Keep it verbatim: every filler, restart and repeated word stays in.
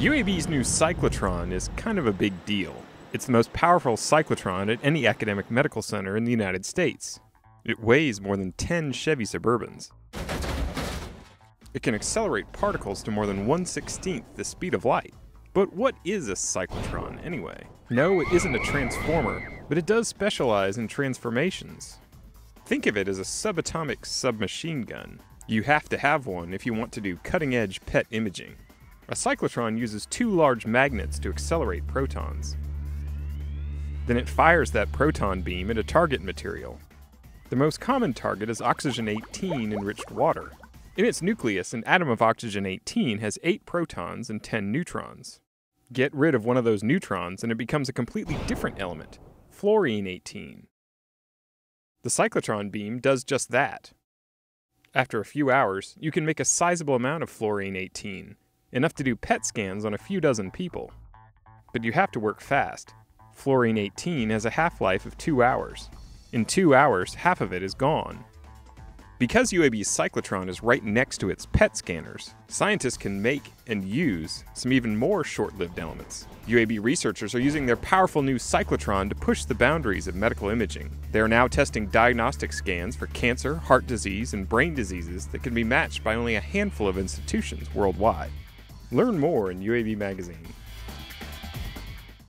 U A B's new Cyclotron is kind of a big deal. It's the most powerful cyclotron at any academic medical center in the United States. It weighs more than ten Chevy Suburbans. It can accelerate particles to more than one sixteenth the speed of light. But what is a cyclotron anyway? No, it isn't a transformer, but it does specialize in transformations. Think of it as a subatomic submachine gun. You have to have one if you want to do cutting-edge P E T imaging. A cyclotron uses two large magnets to accelerate protons. Then it fires that proton beam at a target material. The most common target is oxygen eighteen enriched water. In its nucleus, an atom of oxygen eighteen has eight protons and ten neutrons. Get rid of one of those neutrons and it becomes a completely different element, fluorine eighteen. The cyclotron beam does just that. After a few hours, you can make a sizable amount of fluorine eighteen, enough to do P E T scans on a few dozen people. But you have to work fast. Fluorine eighteen has a half-life of two hours. In two hours, half of it is gone. Because U A B's cyclotron is right next to its P E T scanners, scientists can make and use some even more short-lived elements. U A B researchers are using their powerful new cyclotron to push the boundaries of medical imaging. They are now testing diagnostic scans for cancer, heart disease, and brain diseases that can be matched by only a handful of institutions worldwide. Learn more in U A B magazine.